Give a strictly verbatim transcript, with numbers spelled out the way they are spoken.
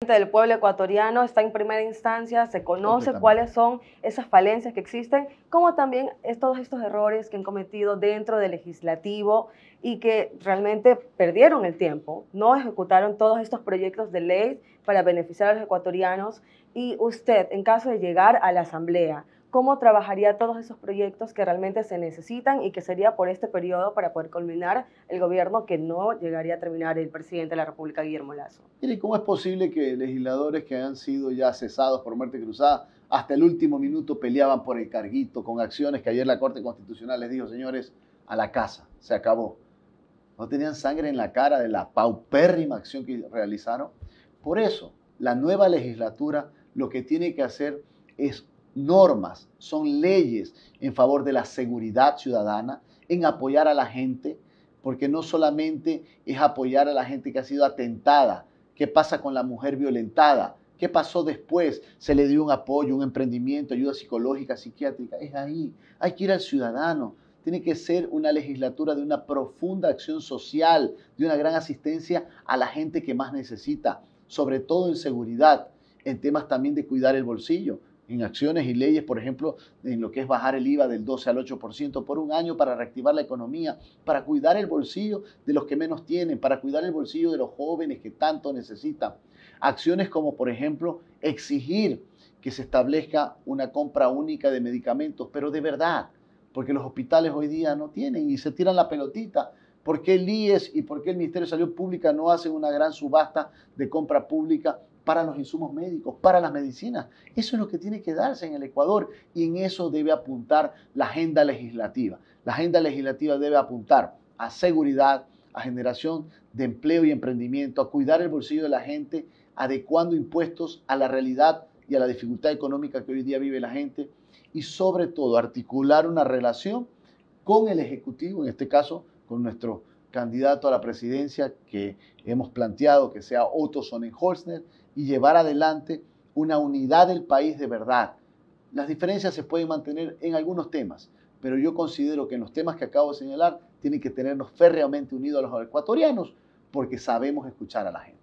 del pueblo ecuatoriano está en primera instancia, se conoce cuáles son esas falencias que existen, como también es todos estos errores que han cometido dentro del legislativo y que realmente perdieron el tiempo, no ejecutaron todos estos proyectos de ley para beneficiar a los ecuatorianos. Y usted, en caso de llegar a la asamblea, ¿cómo trabajaría todos esos proyectos que realmente se necesitan y que sería por este periodo para poder culminar el gobierno que no llegaría a terminar el presidente de la República, Guillermo Lasso? Mire, ¿cómo es posible que legisladores que han sido ya cesados por muerte cruzada hasta el último minuto peleaban por el carguito con acciones que ayer la Corte Constitucional les dijo, señores, a la casa, se acabó? No tenían sangre en la cara de la paupérrima acción que realizaron. Por eso, la nueva legislatura lo que tiene que hacer es normas, son leyes en favor de la seguridad ciudadana, en apoyar a la gente, porque no solamente es apoyar a la gente que ha sido atentada. ¿Qué pasa con la mujer violentada? ¿Qué pasó después? Se le dio un apoyo, un emprendimiento, ayuda psicológica, psiquiátrica. Es ahí. Hay que ir al ciudadano. Tiene que ser una legislatura de una profunda acción social, de una gran asistencia a la gente que más necesita, sobre todo en seguridad, en temas también de cuidar el bolsillo, en acciones y leyes, por ejemplo, en lo que es bajar el I V A del doce al ocho por ciento por un año para reactivar la economía, para cuidar el bolsillo de los que menos tienen, para cuidar el bolsillo de los jóvenes que tanto necesitan. Acciones como, por ejemplo, exigir que se establezca una compra única de medicamentos, pero de verdad, porque los hospitales hoy día no tienen y se tiran la pelotita. ¿Por qué el I E S y por qué el Ministerio de Salud Pública no hacen una gran subasta de compra pública para los insumos médicos, para las medicinas? Eso es lo que tiene que darse en el Ecuador y en eso debe apuntar la agenda legislativa. La agenda legislativa debe apuntar a seguridad, a generación de empleo y emprendimiento, a cuidar el bolsillo de la gente, adecuando impuestos a la realidad y a la dificultad económica que hoy día vive la gente y sobre todo articular una relación con el Ejecutivo, en este caso con nuestro candidato a la presidencia que hemos planteado que sea Otto Sonnenholzner y llevar adelante una unidad del país de verdad. Las diferencias se pueden mantener en algunos temas, pero yo considero que en los temas que acabo de señalar tienen que tenernos férreamente unidos a los ecuatorianos porque sabemos escuchar a la gente.